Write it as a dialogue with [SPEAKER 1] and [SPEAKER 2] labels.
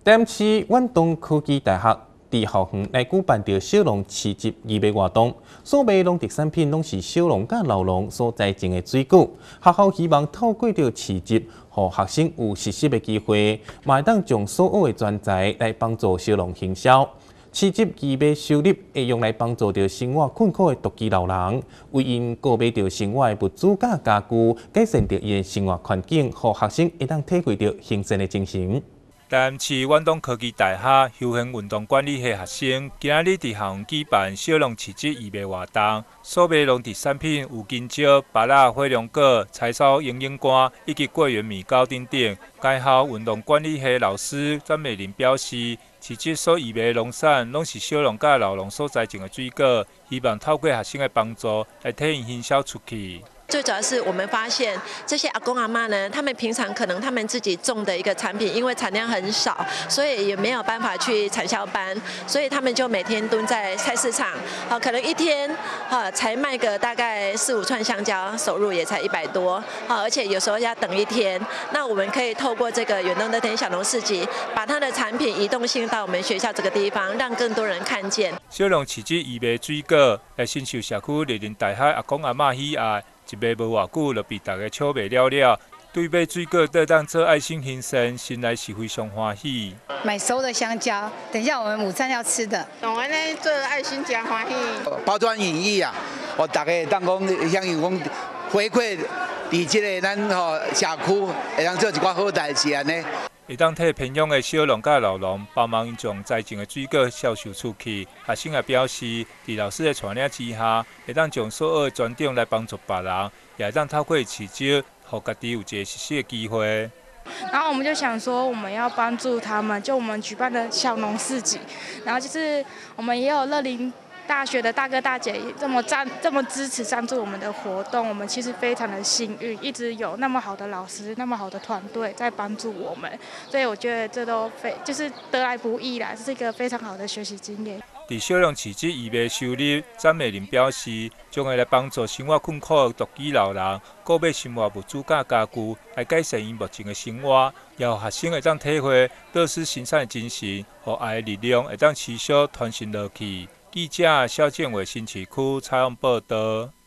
[SPEAKER 1] 台南市远东科技大学伫校园来举办着小农市集义卖活动，所卖农特产品拢是小农甲老农所栽种的水果。学校希望透过着市集，互学生有实习的机会，嘛会当将所学的专才来帮助小农行销。市集义卖收入会用来帮助着生活困苦的独居老人，为因购买着生活的物资甲家具，改善着伊的生活环境，互学生会当体会着兴盛的精神。
[SPEAKER 2] 台南市远东科技大学休闲运动管理系学生今日伫校园举办小农市集义卖活动，所卖农特产品有金蕉、芭乐、火龙果、柴草、鹰眼干以及桂圆米糕等等。该校运动管理系老师詹美玲表示，市集所义卖的农产拢是小农甲老农所栽种的水果，希望透过学生的帮助来替因行销出去。
[SPEAKER 3] 最主要是我们发现这些阿公阿嬷呢，他们平常可能他们自己种的一个产品，因为产量很少，所以也没有办法去产销班，所以他们就每天蹲在菜市场，可能一天才卖个大概4、5串香蕉，收入也才100多，而且有时候要等一天。那我们可以透过这个远东乐天小农市集，把它的产品移动性到我们学校这个地方，让更多人看见。
[SPEAKER 2] 小农市集义卖水果，来深受社区热林大海阿公阿嬷喜爱。一卖无偌久，就被大家抢卖了了。对买水果得当做爱心献身，心内是非常欢喜。
[SPEAKER 4] 买熟的香蕉，等一下我们午餐要吃的。
[SPEAKER 5] 我们呢做爱心真欢喜。
[SPEAKER 6] 包装意义啊，大家当讲向伊讲回馈，伫即个咱社区会当做一寡好代志安尼。
[SPEAKER 2] 会当替偏乡的小农甲老农帮忙将栽种的水果销售出去。学生也表示，伫老师的带领之下，会当将所学的专长来帮助别人，也会当透过市集，互家己有一个实习的机会。
[SPEAKER 7] 然后我们就想说，我们要帮助他们，就我们举办的小农市集，然后就是我们也有乐龄大学的大哥大姐这么支持赞助我们的活动，我们其实非常的幸运，一直有那么好的老师、那么好的团队在帮助我们，所以我觉得这都就是得来不易啦，这是一个非常好的学习经验。
[SPEAKER 2] 伫小农市集义卖收入，詹美玲表示，将会来帮助生活困苦的独居老人购买生活物资甲家具，来改善因目前的生活。也互学生会当体会乐施行善的精神，互爱的力量会当持续传承落去。记者肖建伟新市区采访报道。